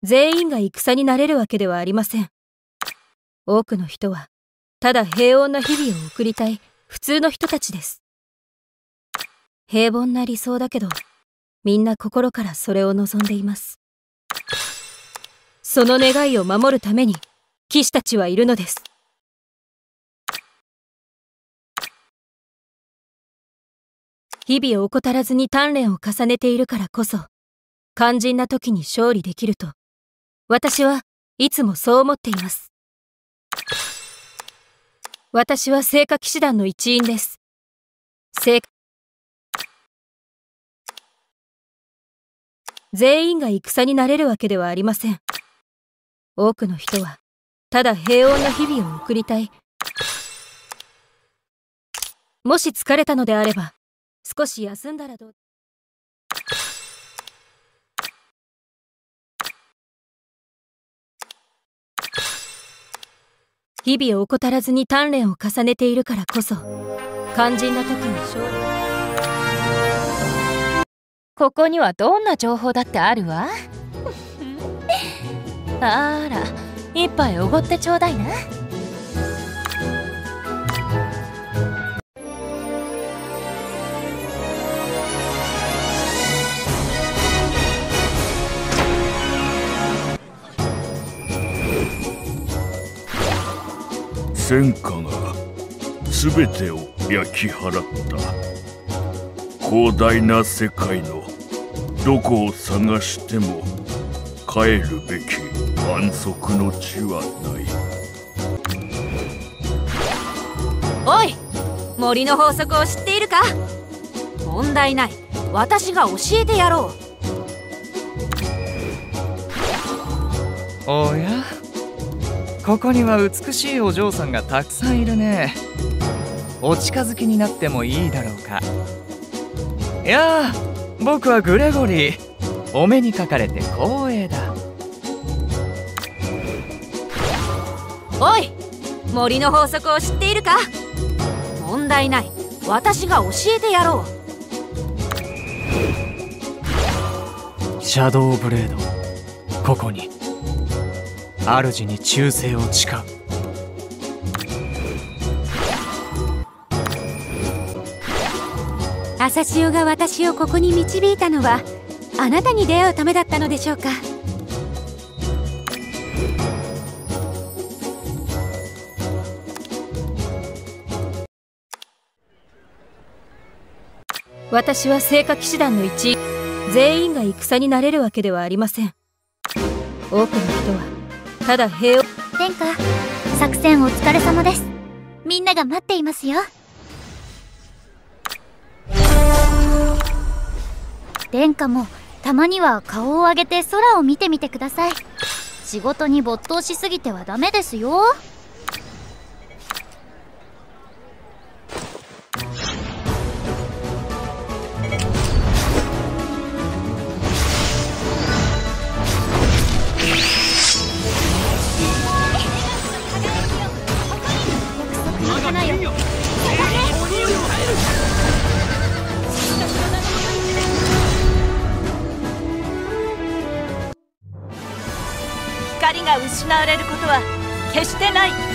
全員が戦になれるわけではありません。多くの人はただ平穏な日々を送りたい普通の人たちです。平凡な理想だけど、みんな心からそれを望んでいます。その願いを守るために騎士たちはいるのです。日々を怠らずに鍛錬を重ねているからこそ、肝心な時に勝利できると、私はいつもそう思っています。私は聖火騎士団の一員です。全員が戦になれるわけではありません。多くの人はただ平穏な日々を送りたい。もし疲れたのであれば少し休んだらどう。日々を怠らずに鍛錬を重ねているからこそ、肝心な時に勝利。 ここにはどんな情報だってあるわ。あら、一杯おごってちょうだいな。 戦火が全てを焼き払った。広大な世界のどこを探しても帰るべき安息の地はない。おい、森の法則を知っているか？問題ない。私が教えてやろう。おや、ここには美しいお嬢さんがたくさんいるね。お近づきになってもいいだろうか。いやあ、僕はグレゴリー。お目にかかれて光栄だ。 おい、森の法則を知っているか？問題ない。私が教えてやろう。シャドウブレード、ここに主に忠誠を誓う。 朝潮が私をここに導いたのはあなたに出会うためだったのでしょうか。 私は聖火騎士団の一員。全員が戦になれるわけではありません。多くの人はただ平穏。 殿下、作戦お疲れ様です。みんなが待っていますよ。殿下もたまには顔を上げて空を見てみてください。仕事に没頭しすぎてはダメですよ。 光が失われることは決してない。